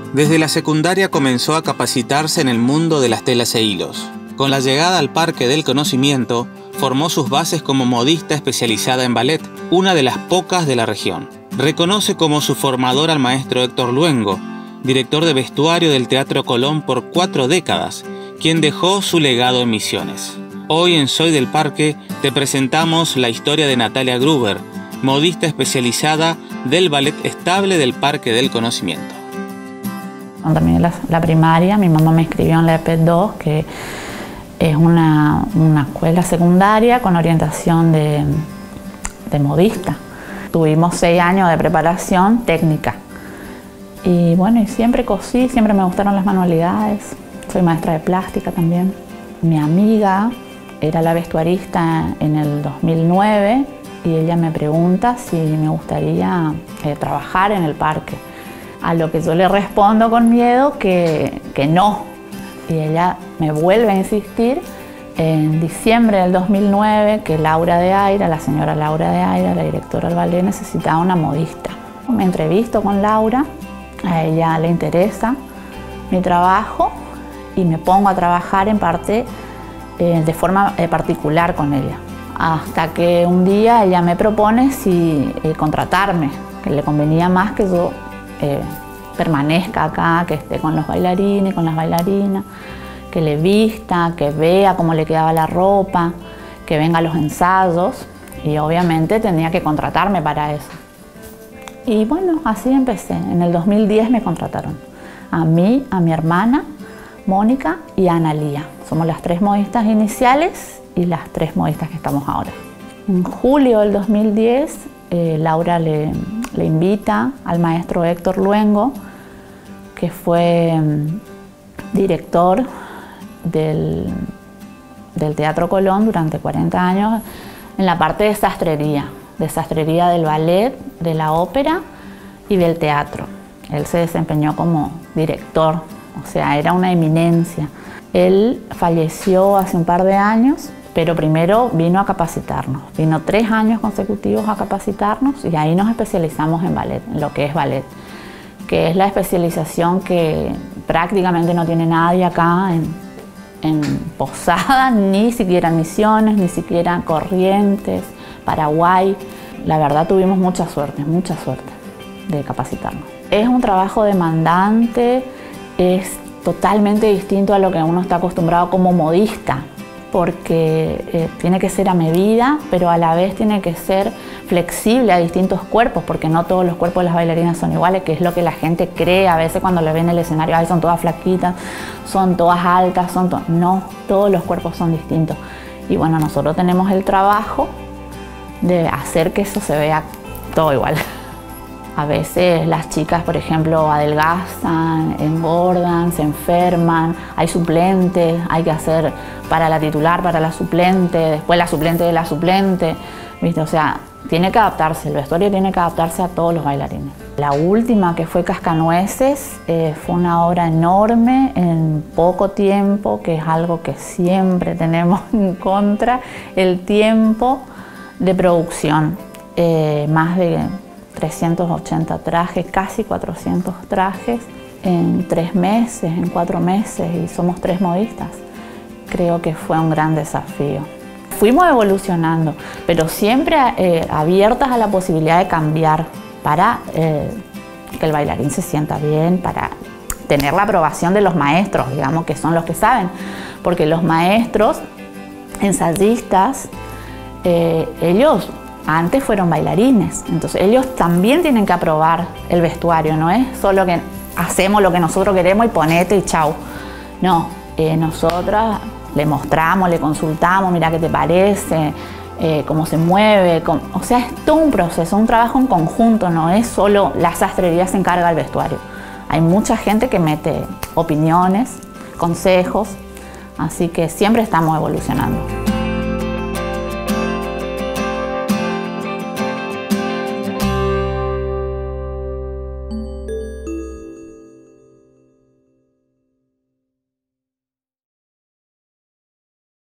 Desde la secundaria comenzó a capacitarse en el mundo de las telas e hilos. Con la llegada al Parque del Conocimiento, formó sus bases como modista especializada en ballet, una de las pocas de la región. Reconoce como su formador al maestro Héctor Luengo, director de vestuario del Teatro Colón por 4 décadas, quien dejó su legado en Misiones. Hoy en Soy del Parque te presentamos la historia de Natalia Gruber, modista especializada del Ballet Estable del Parque del Conocimiento. Cuando terminé la primaria, mi mamá me inscribió en la EPET 2, que es una escuela secundaria con orientación de modista. Tuvimos 6 años de preparación técnica. Y bueno, y siempre cosí, siempre me gustaron las manualidades. Soy maestra de plástica también. Mi amiga era la vestuarista en el 2009 y ella me pregunta si me gustaría trabajar en el parque. A lo que yo le respondo con miedo que no. Y ella me vuelve a insistir en diciembre del 2009 que Laura de Aira, la señora Laura de Aira, la directora del ballet, necesitaba una modista. Me entrevisto con Laura, a ella le interesa mi trabajo y me pongo a trabajar en parte de forma particular con ella. Hasta que un día ella me propone si contratarme, que le convenía más que yo permanezca acá, que esté con los bailarines, con las bailarinas, que le vista, que vea cómo le quedaba la ropa, que venga a los ensayos y obviamente tenía que contratarme para eso. Y bueno, así empecé. En el 2010 me contrataron. A mí, a mi hermana, Mónica y a Ana Lía. Somos las 3 modistas iniciales y las 3 modistas que estamos ahora. En julio del 2010, Laura le invita al maestro Héctor Luengo, que fue director del Teatro Colón durante 40 años, en la parte de sastrería del ballet, de la ópera y del teatro. Él se desempeñó como director, o sea, era una eminencia. Él falleció hace un par de años, pero primero vino a capacitarnos. Vino 3 años consecutivos a capacitarnos y ahí nos especializamos en ballet, en lo que es ballet, que es la especialización que prácticamente no tiene nadie acá en Posada, ni siquiera en Misiones, ni siquiera Corrientes, Paraguay. La verdad tuvimos mucha suerte de capacitarnos. Es un trabajo demandante, es totalmente distinto a lo que uno está acostumbrado como modista, porque tiene que ser a medida, pero a la vez tiene que ser flexible a distintos cuerpos, porque no todos los cuerpos de las bailarinas son iguales, que es lo que la gente cree a veces cuando le ven en el escenario. Ay, son todas flaquitas, son todas altas, no, todos los cuerpos son distintos. Y bueno, nosotros tenemos el trabajo de hacer que eso se vea todo igual. A veces las chicas, por ejemplo, adelgazan, engordan, se enferman, hay suplentes, hay que hacer para la titular, para la suplente, después la suplente de la suplente, ¿viste? O sea, tiene que adaptarse, el vestuario tiene que adaptarse a todos los bailarines. La última, que fue Cascanueces, fue una obra enorme en poco tiempo, que es algo que siempre tenemos en contra, el tiempo de producción. Más de 380 trajes, casi 400 trajes en 3 meses, en 4 meses, y somos 3 modistas. Creo que fue un gran desafío. Fuimos evolucionando, pero siempre abiertas a la posibilidad de cambiar para que el bailarín se sienta bien, para tener la aprobación de los maestros, digamos, que son los que saben, porque los maestros ensayistas, ellos antes fueron bailarines, entonces ellos también tienen que aprobar el vestuario, no es solo que hacemos lo que nosotros queremos y ponete y chau. No, nosotras le mostramos, le consultamos, mira qué te parece, cómo se mueve, o sea, es todo un proceso, un trabajo en conjunto, no es solo la sastrería se encarga del vestuario. Hay mucha gente que mete opiniones, consejos, así que siempre estamos evolucionando.